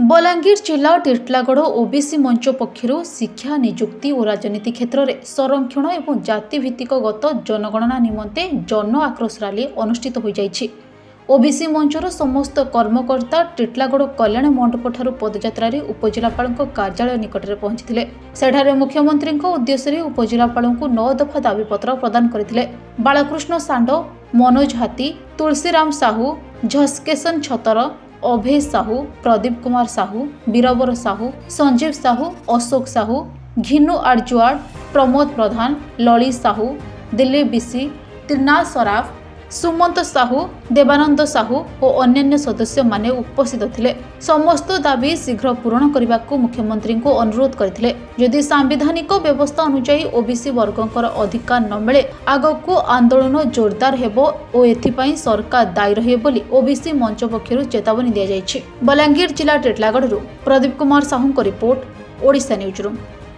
बलांगीर जिला टिटलागढ़ ओबीसी मंच पक्षर शिक्षा निजुक्ति और राजनीति क्षेत्र में संरक्षण और जातिभित्तिक गत जनगणना निमंते जन आक्रोश रैली अनुष्ठित हो जाइछि। ओबीसी मंचर समस्त कर्मकर्ता टिटलागढ़ कल्याण मंडप ठारू पदयात्रा उपजिलापाल कार्यालय निकट में पहुंची। सेठारे मुख्यमंत्री उद्देश्य उपजिलापाल 9 दफा दाबीपत्र प्रदान करते। बालकृष्ण सांड, मनोज हाथी, तुलसीराम साहू, झस्केशन छतर, अभय साहू, प्रदीप कुमार साहू, बीरबर साहू, संजीव साहू, अशोक साहू, घिन्नु आर्जुआड़, प्रमोद प्रधान, ललित साहू, दिलीप बिसी, त्रिनाथ सराफ, सुमंत साहू, देवानंद साहू और अन्य सदस्य माने उपस्थित थिले। समस्त दाबी शीघ्र पूरण करने को मुख्यमंत्री को अनुरोध करथिले। यदि सांविधानिक व्यवस्था अनुसार ओबीसी वर्गंकर अधिकार न मिले आगको आंदोलन जोरदार हेबो और एथिपाई सरकार दायी रहे बोली ओबीसी मंच पक्षरु चेतावनी दिया जायछि। बलांगीर जिला टिटलागढ़ प्रदीप कुमार साहू को रिपोर्ट, ओडिशा न्यूज रूम।